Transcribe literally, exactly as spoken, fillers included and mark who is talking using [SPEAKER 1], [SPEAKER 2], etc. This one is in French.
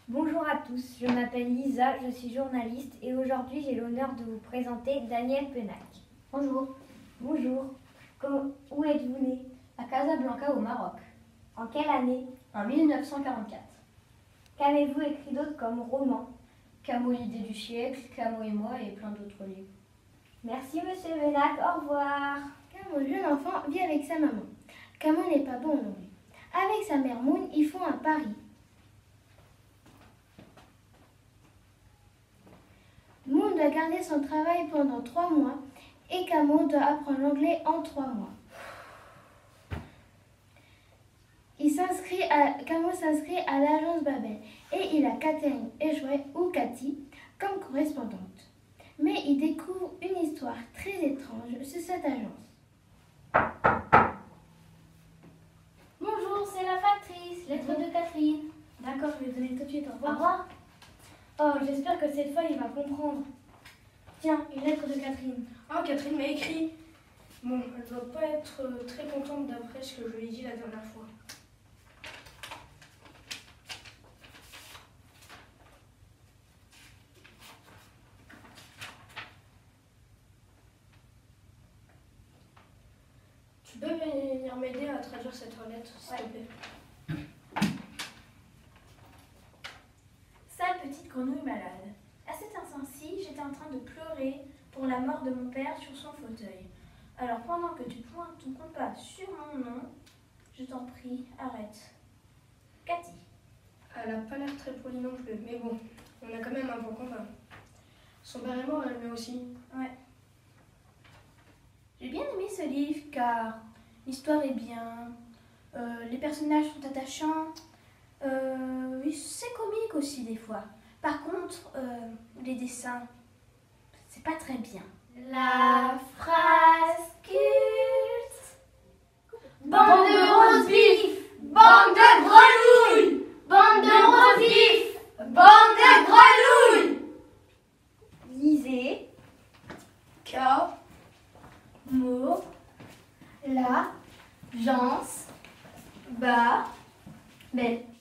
[SPEAKER 1] Bonjour à tous, je m'appelle Lisa, je suis journaliste et aujourd'hui j'ai l'honneur de vous présenter Daniel Pennac.
[SPEAKER 2] Bonjour.
[SPEAKER 1] Bonjour. Comment, où êtes-vous né?
[SPEAKER 2] À Casablanca au Maroc.
[SPEAKER 1] En quelle année?
[SPEAKER 2] En mille neuf cent quarante-quatre.
[SPEAKER 1] Qu'avez-vous écrit d'autre comme roman?
[SPEAKER 2] Camo l'idée du siècle, Camo et moi et plein d'autres livres.
[SPEAKER 1] Merci Monsieur Pennac, au revoir.
[SPEAKER 3] Camo, jeune enfant, vit avec sa maman. Camo n'est pas bon en anglais. Avec sa mère Moon, ils font un pari. Moon doit garder son travail pendant trois mois et Camo doit apprendre l'anglais en trois mois. Il s'inscrit à, Camo s'inscrit à l'agence Babel et il a Catherine Echouet ou Cathy comme correspondante. Mais il découvre une histoire très étrange sur cette agence.
[SPEAKER 2] Bonjour, c'est la factrice, lettre de Catherine.
[SPEAKER 1] D'accord, je vais donner tout de suite, au
[SPEAKER 2] Au
[SPEAKER 1] revoir.
[SPEAKER 2] revoir.
[SPEAKER 1] Oh, j'espère que cette fois il va comprendre. Tiens, une lettre de Catherine.
[SPEAKER 4] Ah, Catherine m'a écrit. Bon, elle ne doit pas être euh, très contente d'après ce que je lui ai dit la dernière fois. Tu peux venir m'aider à traduire cette lettre, s'il te plaît?
[SPEAKER 5] Sale petite grenouille malade. À cet instant-ci, j'étais en train de pleurer pour la mort de mon père sur son fauteuil. Alors pendant que tu pointes ton compas sur mon nom, je t'en prie, arrête. Cathy.
[SPEAKER 4] Elle n'a pas l'air très polie non plus, mais bon, on a quand même un point commun. Son père est mort, elle le met aussi.
[SPEAKER 5] Ouais. J'ai bien aimé ce livre car l'histoire est bien, euh, les personnages sont attachants, euh, oui, c'est comique aussi des fois. Par contre, euh, les dessins, c'est pas très bien.
[SPEAKER 3] La phrase culte.
[SPEAKER 6] Bande de grosses bifs, bande de grenouilles, bande de grosses bifs, bande de grenouilles.
[SPEAKER 1] Lisez.
[SPEAKER 4] K.
[SPEAKER 3] Mot. La. Jance. Ba. Belle.